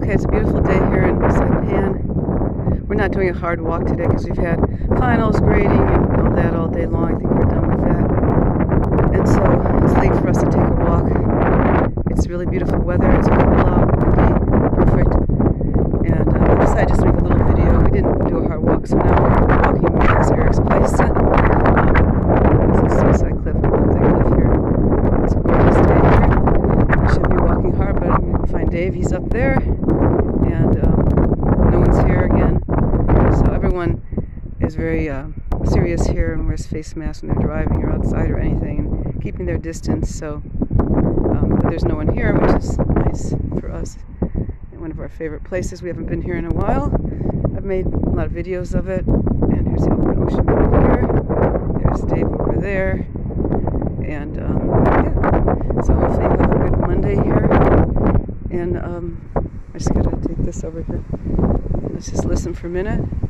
Okay, it's a beautiful day here in Saipan. We're not doing a hard walk today because we've had finals, grading, and all that all day long. I think we're done with that. And so it's late for us to take a walk. It's really beautiful weather. It's cool out, windy, perfect. And I decided just to make a little video. We didn't do a hard walk, so now we're walking past Eric's place. This is Suicide Cliff. They live here. It's a gorgeous day here. I should be walking hard, but I'm going to find Dave. He's up there. And no one's here again. So everyone is very serious here and wears face masks when they're driving or outside or anything, and keeping their distance. So but there's no one here, which is nice for us. One of our favorite places. We haven't been here in a while. I've made a lot of videos of it. And here's the open ocean over here. There's Dave over there. And yeah. So hopefully you'll have a good Monday here. And I just gotta take this over here. Let's just listen for a minute.